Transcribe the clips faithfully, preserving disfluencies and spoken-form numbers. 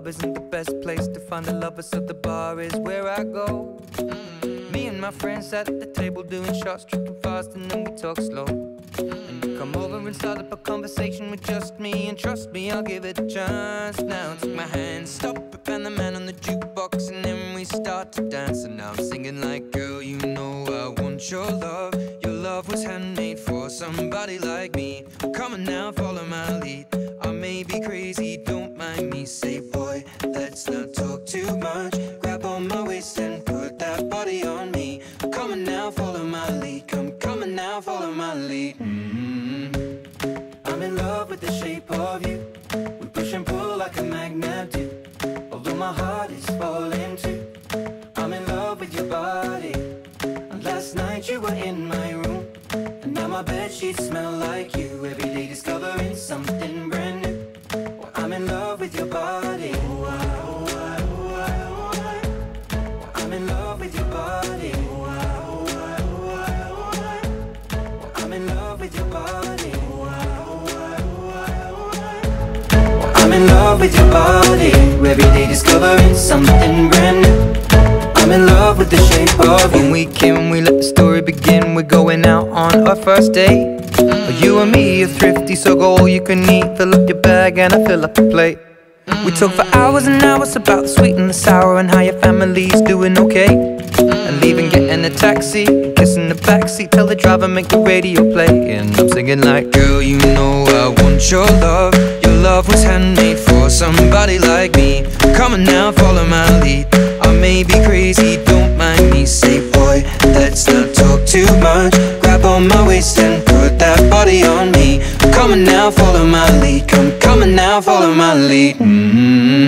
club isn't the best place to find a lover, so the bar is where I go. Mm. Me and my friends sat at the table doing shots, tripping fast, and then we talk slow. And you come over and start up a conversation with just me, and trust me, I'll give it a chance. Now take my hand, stop it, and the man on the jukebox, and then we start to dance. And now I'm singing like, girl, you know I want your love. Your love was handmade for somebody like me. Come on now, follow my lead. I may be crazy, don't mind me. Say, boy, let's not talk too much. Grab on my waist and put that body on me. Come on now, follow my lead. Come, come on now, follow my lead. Mm-hmm. I'm in love with the shape of you. We push and pull like a magnet do. Although my heart is falling too. I'm in love with your body. And last night you were in my room, and now my bedsheets smell like you. Every day discovering something brand new. Well, I'm in love with your body. Oh, I, oh, I, oh, I, oh, I. Well, I'm in love with your body. Oh, I, oh, I, oh, I, oh, I. Well, I'm in love with your body. Oh, I, oh, I, oh, I, oh, I. Well, I'm in love with your body. Every day discovering something brand new. I'm in love with the shape of you. When we came, we let the story begin. We're going out on our first date. mm. You and me are thrifty, so go all you can eat. Fill up your bag and I fill up the plate. mm. We talk for hours and hours about the sweet and the sour, and how your family's doing okay. mm. And leaving, getting a taxi, kissing the backseat, tell the driver make the radio play. And I'm singing like, girl, you know I want your love. Your love was handmade for somebody like me. Come on now, follow my lead. I may be crazy, don't mind me. Say, boy, let's not talk too much. Grab on my waist and put that body on me. Come on now, follow my lead. Come, come on now, follow my lead. mm-hmm.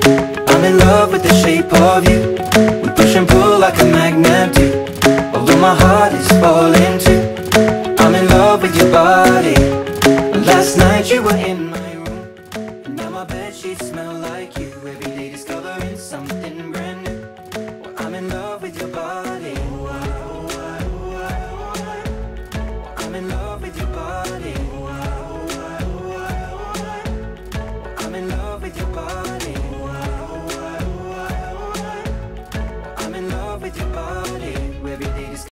I'm in love with the shape of you. We push and pull like a magnet do. Although my heart is falling too. I'm in love with your body. Last night you were in my room, and now my bedsheets smell like you.